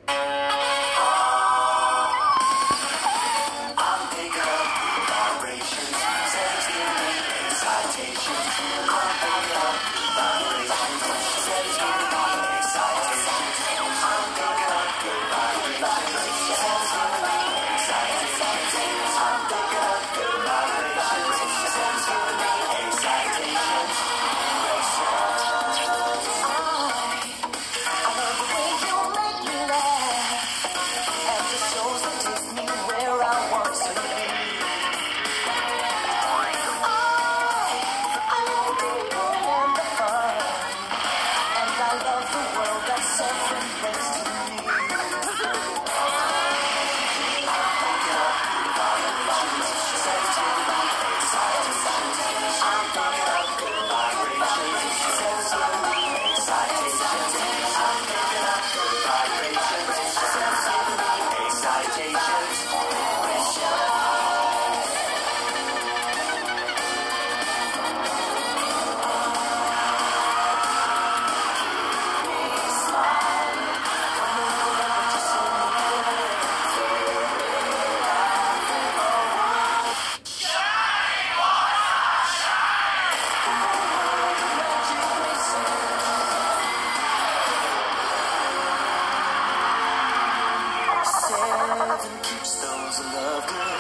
I'm picking up vibrations, says give me excitations. I'm picking up vibrations, says give me excitations. I'm picking up good vibrations, says give me excitations. I'm picking up good vibrations, says give me excitations. I love the way you make me laugh, and the shows that take me where I want to be. I love the people and the fun, and I love the world that's suffering next to me. I'm picking up good vibrations, says give me excitations. I'm picking up good vibrations, says give me excitations. I'm picking up good vibrations, says give me excitations. Seven keeps those love good.